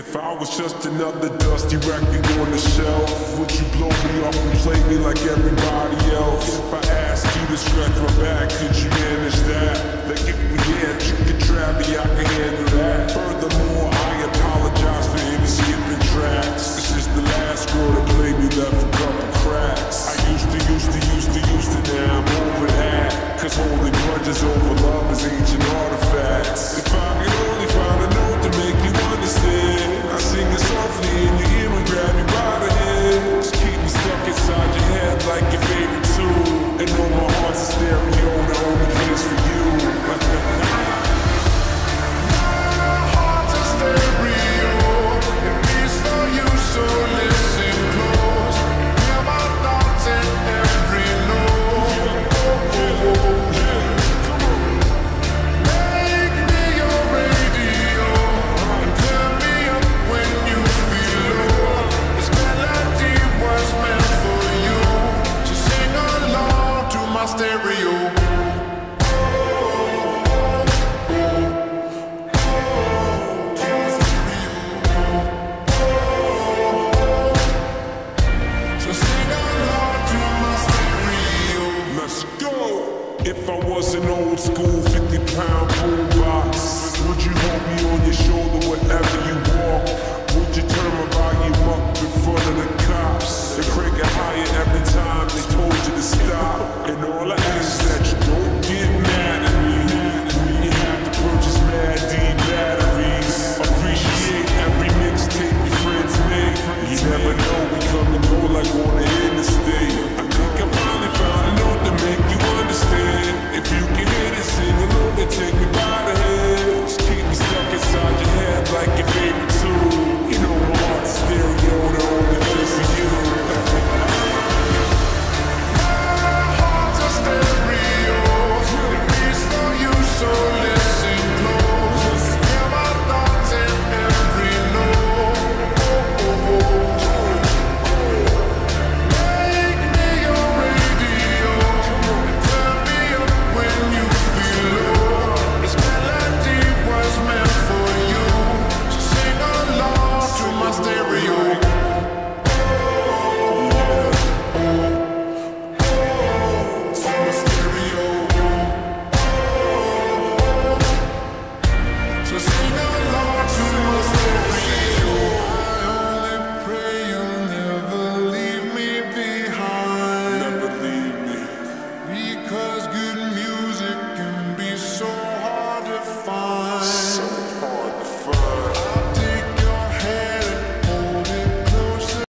If I was just another dusty record on the shelf, would you blow me off and play me like everybody else? If I asked you to scratch my back, could you manage that? Like if we had chicken trappy, I can handle that. Furthermore, I apologize for any skipping tracks. This is the last girl that played me, left a couple cracks. I used to, now I'm over that. Cause holding grudges over